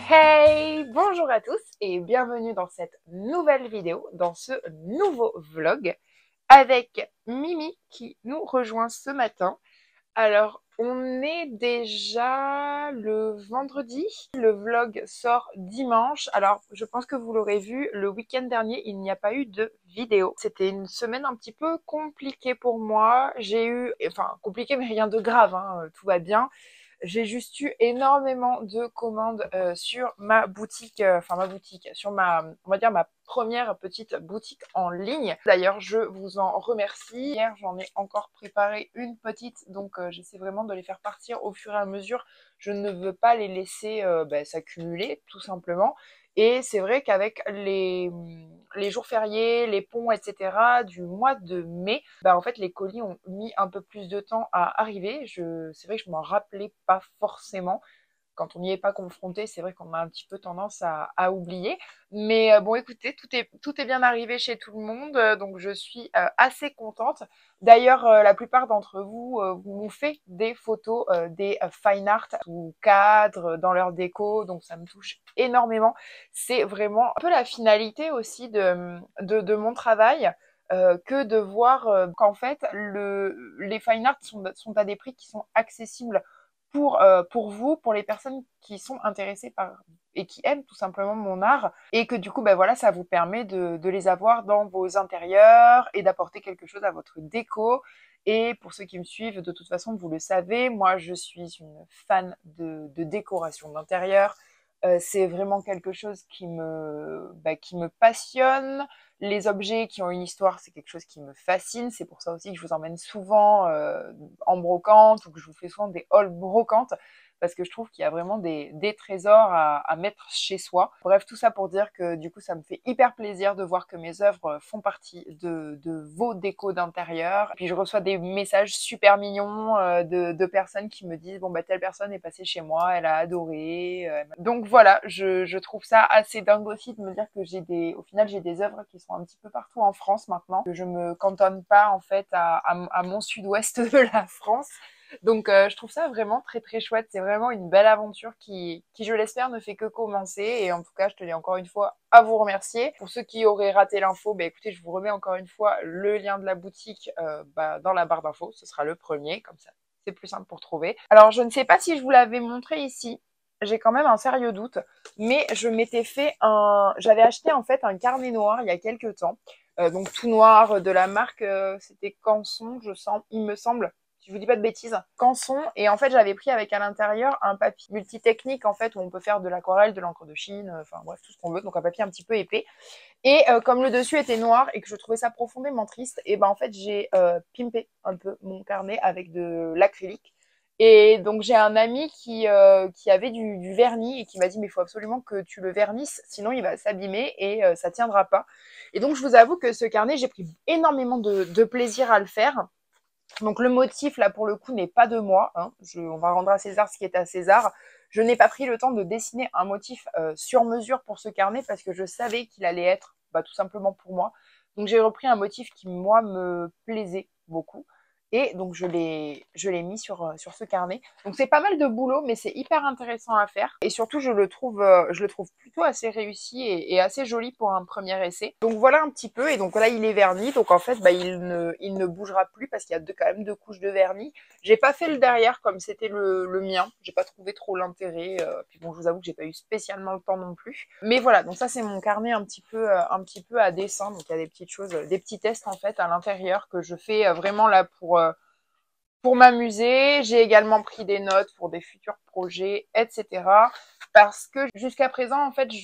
Hey, bonjour à tous et bienvenue dans cette nouvelle vidéo, dans ce nouveau vlog avec Mimi qui nous rejoint ce matin. Alors, on est déjà le vendredi, le vlog sort dimanche. Alors, je pense que vous l'aurez vu, le week-end dernier, il n'y a pas eu de vidéo. C'était une semaine un petit peu compliquée pour moi. Compliquée mais rien de grave, hein, tout va bien. J'ai juste eu énormément de commandes sur ma boutique, sur on va dire ma première petite boutique en ligne. D'ailleurs, je vous en remercie. Hier, j'en ai encore préparé une petite, donc j'essaie vraiment de les faire partir au fur et à mesure. Je ne veux pas les laisser s'accumuler, tout simplement. Et c'est vrai qu'avec les jours fériés, les ponts, etc. du mois de mai, en fait, les colis ont mis un peu plus de temps à arriver. C'est vrai que je m'en rappelais pas forcément. Quand on n'y est pas confronté, c'est vrai qu'on a un petit peu tendance à oublier. Mais bon, écoutez, tout est bien arrivé chez tout le monde, donc je suis assez contente. D'ailleurs, la plupart d'entre vous m'ont fait des photos des fine art ou cadres dans leur déco, donc ça me touche énormément. C'est vraiment un peu la finalité aussi de mon travail. Que de voir qu'en fait les fine art sont à des prix qui sont accessibles pour vous, pour les personnes qui sont intéressées par et qui aiment tout simplement mon art, et que du coup, voilà, ça vous permet de les avoir dans vos intérieurs et d'apporter quelque chose à votre déco. Et pour ceux qui me suivent, de toute façon, vous le savez, moi, je suis une fan de décoration d'intérieur. C'est vraiment quelque chose qui me passionne. Les objets qui ont une histoire, c'est quelque chose qui me fascine. C'est pour ça aussi que je vous emmène souvent en brocante ou que je vous fais souvent des hauls brocantes parce que je trouve qu'il y a vraiment des trésors à mettre chez soi. Bref, tout ça pour dire que du coup, ça me fait hyper plaisir de voir que mes œuvres font partie de vos décos d'intérieur. Puis je reçois des messages super mignons de personnes qui me disent bon telle personne est passée chez moi, elle a adoré. Donc voilà, je trouve ça assez dingue aussi de me dire que au final j'ai des œuvres qui sont un petit peu partout en France maintenant, que je me cantonne pas en fait à mon sud-ouest de la France. Donc je trouve ça vraiment très très chouette. C'est vraiment une belle aventure qui je l'espère, ne fait que commencer. Et en tout cas, je tenais encore une fois à vous remercier. Pour ceux qui auraient raté l'info, écoutez, je vous remets encore une fois le lien de la boutique dans la barre d'infos. Ce sera le premier, comme ça c'est plus simple pour trouver. Alors je ne sais pas si je vous l'avais montré ici. J'ai quand même un sérieux doute, mais j'avais acheté en fait un carnet noir il y a quelques temps. Donc tout noir de la marque, c'était Canson, il me semble, si je vous dis pas de bêtises, Canson. Et en fait, j'avais pris avec à l'intérieur un papier multitechnique, en fait, où on peut faire de l'aquarelle, de l'encre de Chine, enfin bref, tout ce qu'on veut. Donc un papier un petit peu épais. Et comme le dessus était noir et que je trouvais ça profondément triste, et en fait, j'ai pimpé un peu mon carnet avec de l'acrylique. Et donc j'ai un ami qui avait du vernis et qui m'a dit mais il faut absolument que tu le vernisses, sinon il va s'abîmer et ça tiendra pas. Et donc je vous avoue que ce carnet, j'ai pris énormément de plaisir à le faire. Donc le motif, là, pour le coup, n'est pas de moi. Hein. On va rendre à César ce qui est à César. Je n'ai pas pris le temps de dessiner un motif sur mesure pour ce carnet parce que je savais qu'il allait être tout simplement pour moi. Donc j'ai repris un motif qui, moi, me plaisait beaucoup. Et donc je l'ai mis sur ce carnet. Donc c'est pas mal de boulot, mais c'est hyper intéressant à faire. Et surtout, je le trouve plutôt assez réussi et assez joli pour un premier essai. Donc voilà un petit peu. Et donc là, il est verni. Donc en fait, il ne bougera plus parce qu'il y a quand même deux couches de vernis. J'ai pas fait le derrière comme c'était le mien. J'ai pas trouvé trop l'intérêt. Puis bon, je vous avoue que j'ai pas eu spécialement le temps non plus. Mais voilà, donc ça c'est mon carnet un petit peu à dessin. Donc il y a des petites choses, des petits tests en fait à l'intérieur que je fais vraiment là pour m'amuser. J'ai également pris des notes pour des futurs projets, etc. Parce que jusqu'à présent, en fait,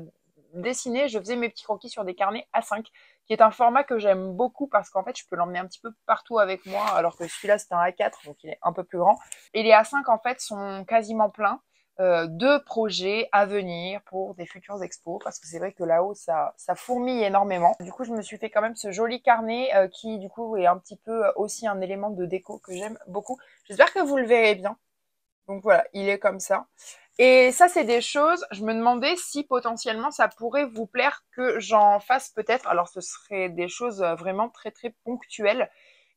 je faisais mes petits croquis sur des carnets A5, qui est un format que j'aime beaucoup parce qu'en fait, je peux l'emmener un petit peu partout avec moi, alors que celui-là, c'est un A4, donc il est un peu plus grand. Et les A5, en fait, sont quasiment pleins de projets à venir pour des futures expos, parce que c'est vrai que là-haut, ça fourmille énormément. Du coup, je me suis fait quand même ce joli carnet qui, du coup, est un petit peu aussi un élément de déco que j'aime beaucoup. J'espère que vous le verrez bien. Donc voilà, il est comme ça. Et ça, c'est des choses, je me demandais si potentiellement ça pourrait vous plaire que j'en fasse peut-être. Alors, ce serait des choses vraiment très, très ponctuelles.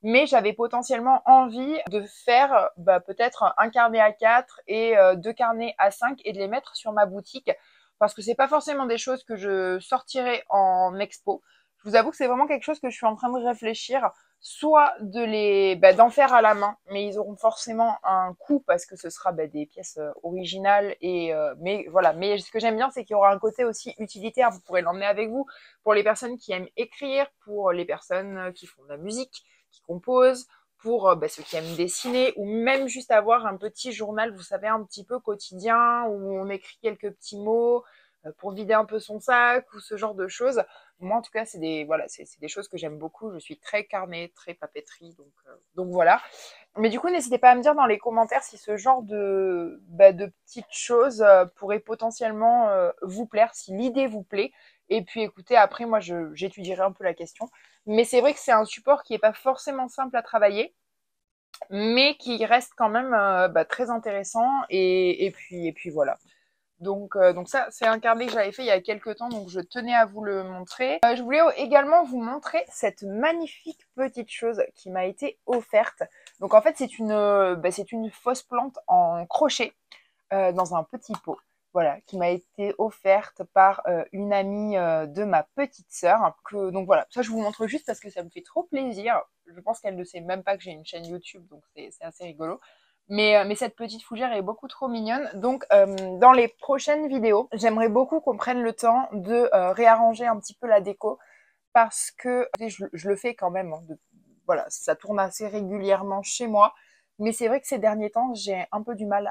mais j'avais potentiellement envie de faire peut-être un carnet A4 et 2 carnets A5 et de les mettre sur ma boutique parce que c'est pas forcément des choses que je sortirai en expo. Je vous avoue que c'est vraiment quelque chose que je suis en train de réfléchir, soit d'en faire à la main, mais ils auront forcément un coût parce que ce sera des pièces originales mais voilà. Mais ce que j'aime bien, c'est qu'il y aura un côté aussi utilitaire. Vous pourrez l'emmener avec vous pour les personnes qui aiment écrire, pour les personnes qui font de la musique, qui composent, pour ceux qui aiment dessiner, ou même juste avoir un petit journal, vous savez, un petit peu quotidien, où on écrit quelques petits mots pour vider un peu son sac, ou ce genre de choses. Moi, en tout cas, c'est des choses que j'aime beaucoup. Je suis très carnet, très papeterie, donc voilà. Mais du coup, n'hésitez pas à me dire dans les commentaires si ce genre de petites choses pourrait potentiellement vous plaire, si l'idée vous plaît. Et puis écoutez, après, moi, j'étudierai un peu la question. Mais c'est vrai que c'est un support qui n'est pas forcément simple à travailler, mais qui reste quand même très intéressant. Et puis voilà. Donc ça, c'est un carnet que j'avais fait il y a quelques temps, donc je tenais à vous le montrer. Je voulais également vous montrer cette magnifique petite chose qui m'a été offerte. Donc en fait, c'est une fausse plante en crochet dans un petit pot. Voilà, qui m'a été offerte par une amie de ma petite sœur. Donc voilà, ça je vous montre juste parce que ça me fait trop plaisir. Je pense qu'elle ne sait même pas que j'ai une chaîne YouTube, donc c'est assez rigolo. Mais cette petite fougère est beaucoup trop mignonne. Donc, dans les prochaines vidéos, j'aimerais beaucoup qu'on prenne le temps de réarranger un petit peu la déco parce que je le fais quand même. Hein, voilà, ça tourne assez régulièrement chez moi. Mais c'est vrai que ces derniers temps, j'ai un peu du mal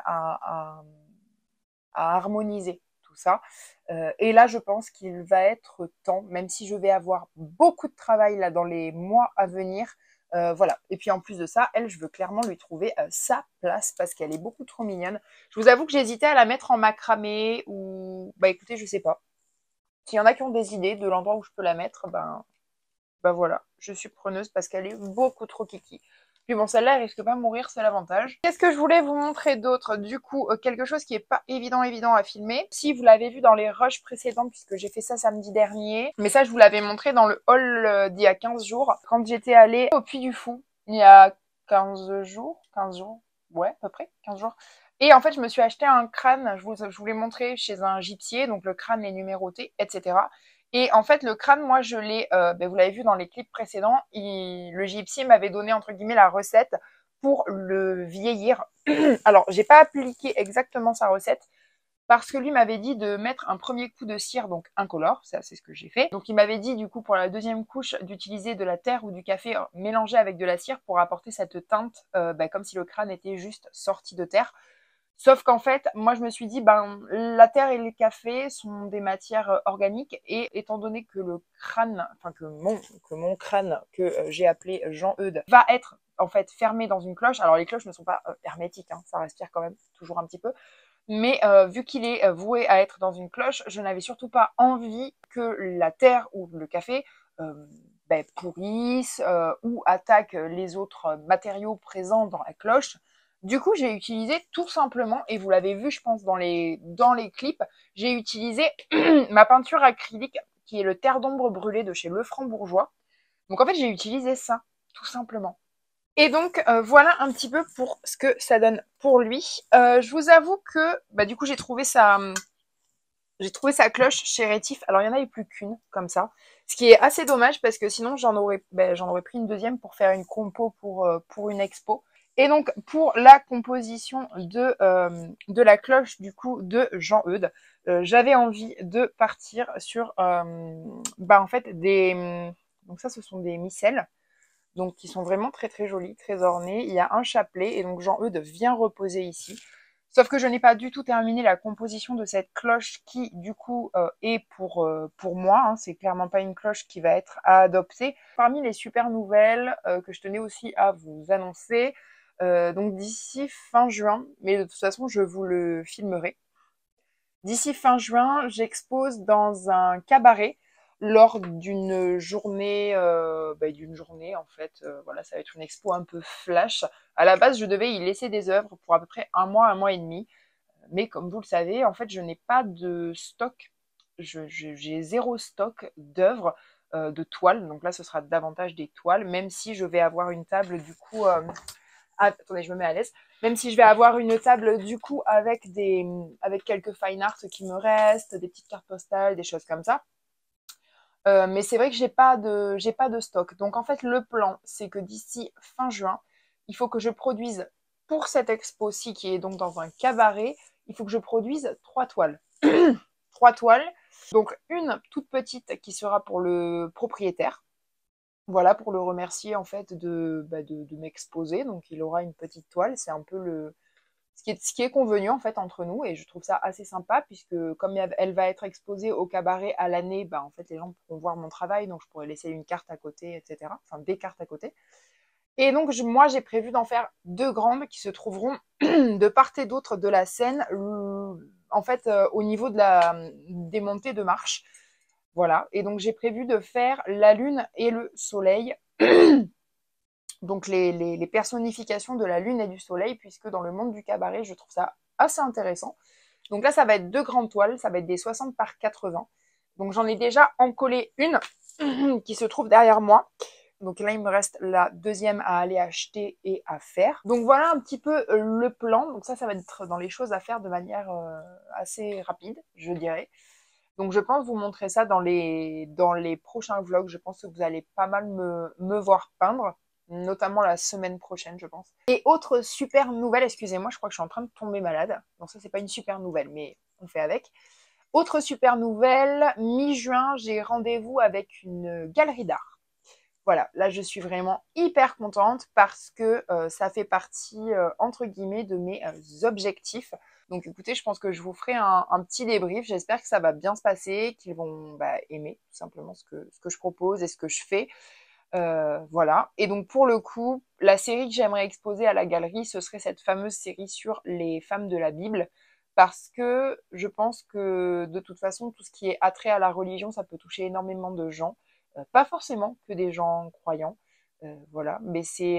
à harmoniser tout ça. Et là, je pense qu'il va être temps, même si je vais avoir beaucoup de travail là dans les mois à venir. Voilà. Et puis en plus de ça, elle, je veux clairement lui trouver sa place parce qu'elle est beaucoup trop mignonne. Je vous avoue que j'hésitais à la mettre en macramé ou écoutez, je sais pas. S'il y en a qui ont des idées de l'endroit où je peux la mettre, voilà, je suis preneuse parce qu'elle est beaucoup trop kiki. Puis bon, celle-là, elle risque pas de mourir, c'est l'avantage. Qu'est-ce que je voulais vous montrer d'autre? Du coup, quelque chose qui est pas évident à filmer. Si vous l'avez vu dans les rushs précédents, puisque j'ai fait ça samedi dernier. Mais ça, je vous l'avais montré dans le haul d'il y a 15 jours. Quand j'étais allée au Puy du Fou, il y a 15 jours. 15 jours. Ouais, à peu près, 15 jours. Et en fait, je me suis acheté un crâne, je vous l'ai montré chez un gypsier, donc le crâne est numéroté, etc. Et en fait, le crâne, moi, je l'ai, vous l'avez vu dans les clips précédents, le gypsier m'avait donné, entre guillemets, la recette pour le vieillir. Alors, j'ai pas appliqué exactement sa recette, parce que lui m'avait dit de mettre un premier coup de cire, donc incolore, ça c'est ce que j'ai fait. Donc il m'avait dit du coup pour la deuxième couche d'utiliser de la terre ou du café mélangé avec de la cire pour apporter cette teinte comme si le crâne était juste sorti de terre. Sauf qu'en fait, moi je me suis dit, la terre et le café sont des matières organiques et étant donné que le crâne, enfin que mon crâne que j'ai appelé Jean-Eudes va être en fait fermé dans une cloche. Alors les cloches ne sont pas hermétiques, hein, ça respire quand même toujours un petit peu. Mais vu qu'il est voué à être dans une cloche, je n'avais surtout pas envie que la terre ou le café pourrissent ou attaquent les autres matériaux présents dans la cloche. Du coup, j'ai utilisé tout simplement, et vous l'avez vu, je pense, dans les clips, j'ai utilisé ma peinture acrylique, qui est le terre d'ombre brûlé de chez Lefranc Bourgeois. Donc en fait, j'ai utilisé ça, tout simplement. Et donc, voilà un petit peu pour ce que ça donne pour lui. Je vous avoue que, du coup, j'ai trouvé sa cloche chez Rétif. Alors, il n'y en avait plus qu'une, comme ça. Ce qui est assez dommage, parce que sinon, j'en aurais pris une deuxième pour faire une compo pour une expo. Et donc, pour la composition de la cloche, du coup, de Jean-Eudes, j'avais envie de partir sur, en fait, donc ça, ce sont des micelles. Donc qui sont vraiment très très jolis, très ornés. Il y a un chapelet et donc Jean-Eudes vient reposer ici. Sauf que je n'ai pas du tout terminé la composition de cette cloche qui du coup est pour moi. Hein. C'est clairement pas une cloche qui va être à adopter. Parmi les super nouvelles que je tenais aussi à vous annoncer, donc d'ici fin juin, mais de toute façon je vous le filmerai. D'ici fin juin, j'expose dans un cabaret lors d'une journée, en fait. Voilà, ça va être une expo un peu flash. À la base, je devais y laisser des œuvres pour à peu près un mois et demi. Mais comme vous le savez, en fait, je n'ai pas de stock. J'ai zéro stock d'œuvres. de toiles. Donc là, ce sera davantage des toiles, même si je vais avoir une table du coup... attendez, je me mets à l'aise. Même si je vais avoir une table du coup avec quelques fine art qui me restent, des petites cartes postales, des choses comme ça. Mais c'est vrai que j'ai pas de stock. Donc en fait, le plan, c'est que d'ici fin juin, il faut que je produise pour cette expo-ci qui est donc dans un cabaret, il faut que je produise 3 toiles. 3 toiles. Donc une toute petite qui sera pour le propriétaire. Voilà, pour le remercier en fait de m'exposer. Donc il aura une petite toile. C'est un peu ce qui est convenu en fait entre nous et je trouve ça assez sympa puisque comme elle va être exposée au cabaret à l'année, en fait les gens pourront voir mon travail, donc je pourrais laisser une carte à côté, etc. Enfin des cartes à côté. Et donc moi j'ai prévu d'en faire 2 grandes qui se trouveront de part et d'autre de la scène, en fait au niveau des montées de marche. Voilà, et donc j'ai prévu de faire la lune et le soleil. Donc les personnifications de la lune et du soleil, puisque dans le monde du cabaret, je trouve ça assez intéressant. Donc là, ça va être 2 grandes toiles, ça va être des 60 par 80. Donc j'en ai déjà encollé une qui se trouve derrière moi. Donc là, il me reste la deuxième à aller acheter et à faire. Donc voilà un petit peu le plan. Donc ça va être dans les choses à faire de manière assez rapide, je dirais. Donc je pense vous montrer ça dans les prochains vlogs. Je pense que vous allez pas mal me voir peindre, notamment la semaine prochaine, je pense. Et autre super nouvelle, excusez-moi, je crois que je suis en train de tomber malade. Donc ça, c'est pas une super nouvelle, mais on fait avec. Autre super nouvelle, mi-juin, j'ai rendez-vous avec une galerie d'art. Voilà, là je suis vraiment hyper contente parce que ça fait partie, entre guillemets, de mes objectifs. Donc écoutez, je pense que je vous ferai un petit débrief. J'espère que ça va bien se passer, qu'ils vont aimer tout simplement ce que je propose et ce que je fais. Voilà. Et donc pour le coup, la série que j'aimerais exposer à la galerie, ce serait cette fameuse série sur les femmes de la Bible. Parce que je pense que de toute façon, tout ce qui est attrait à la religion, ça peut toucher énormément de gens. Pas forcément que des gens croyants, voilà, mais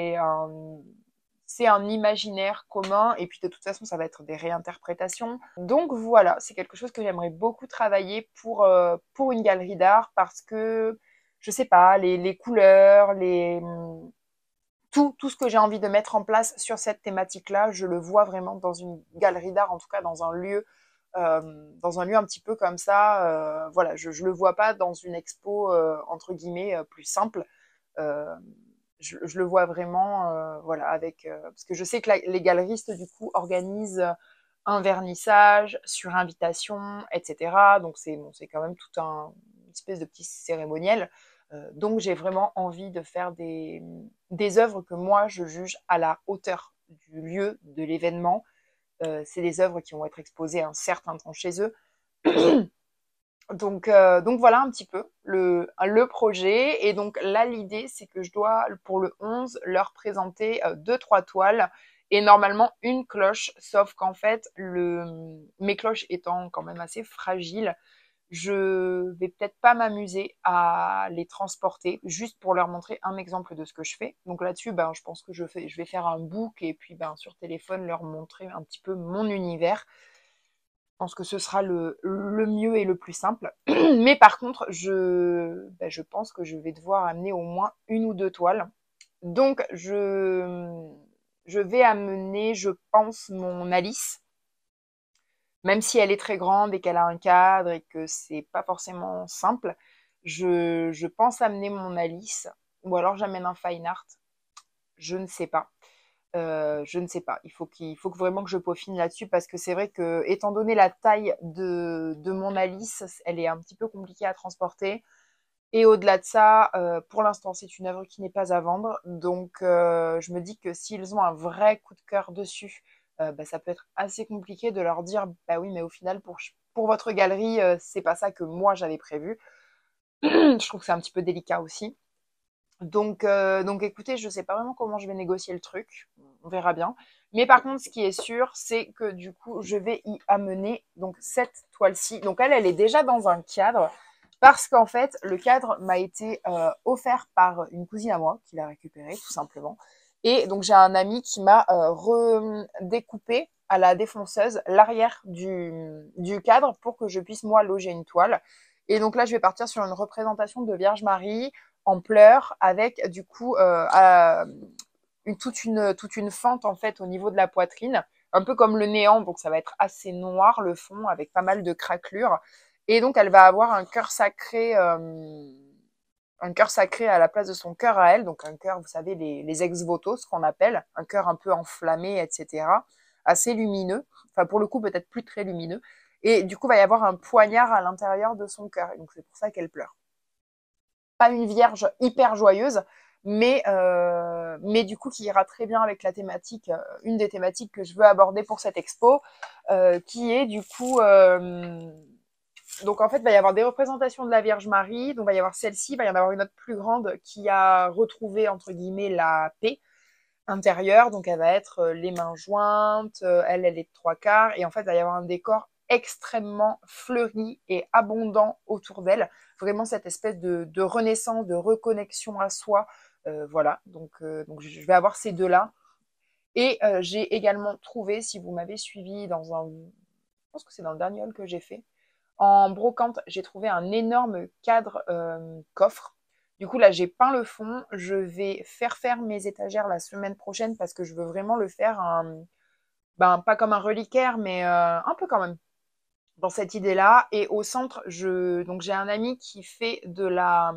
c'est un imaginaire commun et puis de toute façon ça va être des réinterprétations. Donc voilà, c'est quelque chose que j'aimerais beaucoup travailler pour une galerie d'art parce que je sais pas, les couleurs, tout ce que j'ai envie de mettre en place sur cette thématique-là, je le vois vraiment dans une galerie d'art, en tout cas dans un lieu un petit peu comme ça. Voilà, je le vois pas dans une expo entre guillemets plus simple. Euh, je le vois vraiment, voilà, avec parce que je sais que les galeristes du coup organisent un vernissage sur invitation, etc. Donc c'est quand même une espèce de petit cérémoniel. Donc j'ai vraiment envie de faire des œuvres que moi je juge à la hauteur du lieu, de l'événement. C'est des œuvres qui vont être exposées un certain temps chez eux. Donc voilà un petit peu le projet. Et donc là, l'idée, c'est que je dois, pour le 11, leur présenter 2-3 toiles et normalement une cloche. Sauf qu'en fait, mes cloches étant quand même assez fragiles, je vais peut-être pas m'amuser à les transporter juste pour leur montrer un exemple de ce que je fais. Donc là-dessus, je pense que je vais faire un book et puis sur téléphone leur montrer un petit peu mon univers. Je pense que ce sera le mieux et le plus simple. Mais par contre, je pense que je vais devoir amener au moins 1 ou 2 toiles. Donc, je vais amener, je pense, mon Alice, même si elle est très grande et qu'elle a un cadre et que c'est pas forcément simple. Je pense amener mon Alice, ou alors j'amène un fine art. Je ne sais pas. Je ne sais pas. Il faut que vraiment que je peaufine là-dessus parce que c'est vrai que, étant donné la taille de mon Alice, elle est un petit peu compliquée à transporter. Et au-delà de ça, pour l'instant, c'est une œuvre qui n'est pas à vendre. Donc, je me dis que s'ils ont un vrai coup de cœur dessus, ça peut être assez compliqué de leur dire, bah oui, mais au final, pour votre galerie, c'est pas ça que moi j'avais prévu. Je trouve que c'est un petit peu délicat aussi. Donc écoutez, je sais pas vraiment comment je vais négocier le truc. On verra bien. Mais par contre, ce qui est sûr, c'est que du coup, je vais y amener donc cette toile-ci. Donc elle est déjà dans un cadre parce qu'en fait, le cadre m'a été offert par une cousine à moi qui l'a récupéré tout simplement. Et donc j'ai un ami qui m'a redécoupé à la défonceuse l'arrière du cadre pour que je puisse moi loger une toile. Et donc là, je vais partir sur une représentation de Vierge Marie en pleurs avec du coup toute une fente en fait au niveau de la poitrine, un peu comme le néant, donc ça va être assez noir le fond avec pas mal de craquelures. Et donc elle va avoir un cœur sacré à la place de son cœur à elle, donc un cœur, vous savez, les ex-voto, ce qu'on appelle, un cœur un peu enflammé, etc., assez lumineux, enfin pour le coup peut-être plus très lumineux, et du coup il va y avoir un poignard à l'intérieur de son cœur, et donc c'est pour ça qu'elle pleure. Pas une vierge hyper joyeuse, mais du coup qui ira très bien avec la thématique, une des thématiques que je veux aborder pour cette expo, qui est du coup... donc en fait, il va y avoir des représentations de la Vierge Marie, donc il va y avoir celle-ci, il va y en avoir une autre plus grande qui a retrouvé, entre guillemets, la paix intérieure, donc elle va être les mains jointes, elle est de 3/4, et en fait, il va y avoir un décor extrêmement fleuri et abondant autour d'elle, vraiment cette espèce de renaissance, de reconnexion à soi, voilà, donc je vais avoir ces deux-là, et j'ai également trouvé, si vous m'avez suivi dans un... Je pense que c'est dans le dernier haul que j'ai fait, en brocante, j'ai trouvé un énorme cadre coffre. Du coup, là, j'ai peint le fond. Je vais faire mes étagères la semaine prochaine parce que je veux vraiment le faire, pas comme un reliquaire, mais un peu quand même dans cette idée-là. Et au centre, donc j'ai un ami qui fait de la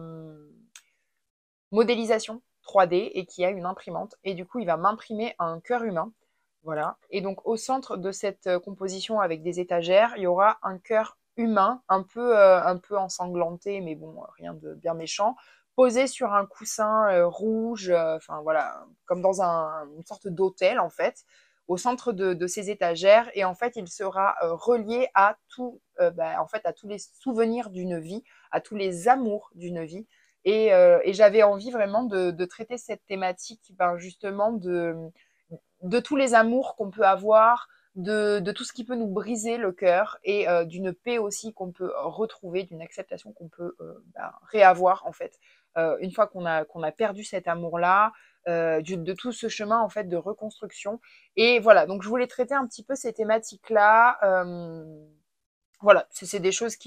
modélisation 3D et qui a une imprimante. Et du coup, il va m'imprimer un cœur humain. Voilà. Et donc, au centre de cette composition avec des étagères, il y aura un cœur humain, un peu ensanglanté, mais bon, rien de bien méchant, posé sur un coussin rouge, enfin voilà, comme dans une sorte d'autel, en fait, au centre de ces étagères. Et en fait, il sera relié à en fait, à tous les souvenirs d'une vie, à tous les amours d'une vie. Et j'avais envie vraiment de traiter cette thématique, justement, de tous les amours qu'on peut avoir, de tout ce qui peut nous briser le cœur, et d'une paix aussi qu'on peut retrouver, d'une acceptation qu'on peut réavoir, en fait, une fois qu'on a perdu cet amour-là, de tout ce chemin, en fait, de reconstruction. Et voilà, donc je voulais traiter un petit peu ces thématiques-là. Voilà, c'est des choses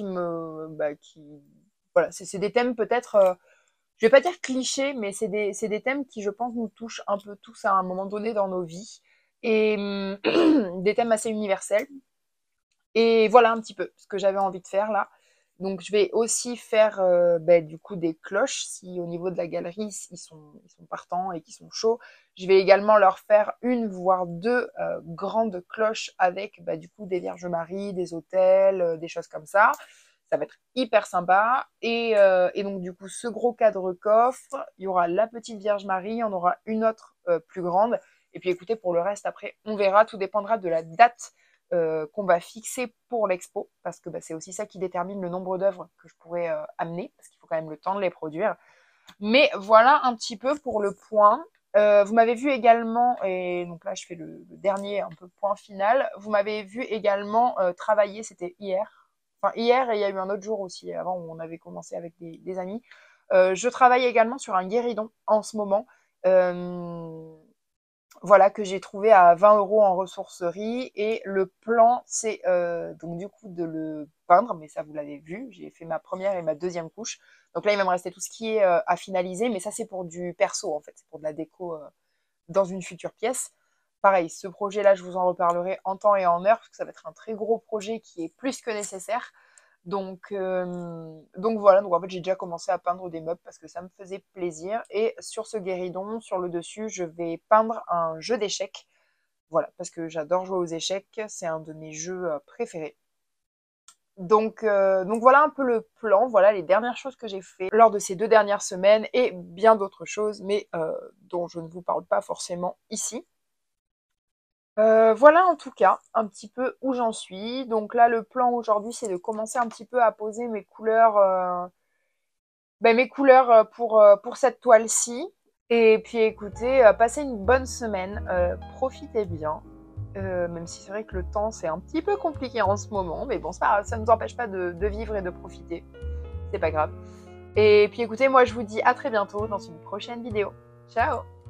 voilà, c'est des thèmes peut-être, je vais pas dire clichés, mais c'est des thèmes qui, je pense, nous touchent un peu tous à un moment donné dans nos vies, et des thèmes assez universels. Et voilà un petit peu ce que j'avais envie de faire là. Donc je vais aussi faire du coup des cloches, si au niveau de la galerie ils sont partants et qu'ils sont chauds. Je vais également leur faire une voire deux grandes cloches avec du coup des Vierges Marie, des autels, des choses comme ça. Ça va être hyper sympa. Et donc du coup ce gros cadre coffre, il y aura la petite Vierge Marie, il y en aura une autre plus grande. Et puis écoutez, pour le reste après on verra, tout dépendra de la date qu'on va fixer pour l'expo, parce que c'est aussi ça qui détermine le nombre d'œuvres que je pourrais amener, parce qu'il faut quand même le temps de les produire. Mais voilà un petit peu pour le point. Vous m'avez vu également, et donc là je fais le dernier un peu point final, vous m'avez vu également travailler, c'était hier, enfin hier, et il y a eu un autre jour aussi, avant où on avait commencé avec des amis. Je travaille également sur un guéridon en ce moment. Voilà, que j'ai trouvé à 20 € en ressourcerie. Et le plan, c'est donc du coup de le peindre, mais ça vous l'avez vu, j'ai fait ma première et ma deuxième couche. Donc là, il va me rester tout ce qui est à finaliser, mais ça c'est pour du perso en fait, c'est pour de la déco dans une future pièce. Pareil, ce projet-là, je vous en reparlerai en temps et en heure, parce que ça va être un très gros projet qui est plus que nécessaire. Donc voilà, donc en fait j'ai déjà commencé à peindre des meubles parce que ça me faisait plaisir. Et sur ce guéridon, sur le dessus, je vais peindre un jeu d'échecs. Voilà, parce que j'adore jouer aux échecs, c'est un de mes jeux préférés. Donc voilà un peu le plan, voilà les dernières choses que j'ai fait lors de ces 2 dernières semaines, et bien d'autres choses, mais dont je ne vous parle pas forcément ici. Voilà en tout cas un petit peu où j'en suis. Donc là, le plan aujourd'hui, c'est de commencer un petit peu à poser mes couleurs pour cette toile-ci. Et puis écoutez, passez une bonne semaine, profitez bien. Même si c'est vrai que le temps, c'est un petit peu compliqué en ce moment, mais bon, ça ne nous empêche pas de vivre et de profiter. C'est pas grave. Et puis écoutez, moi je vous dis à très bientôt dans une prochaine vidéo. Ciao!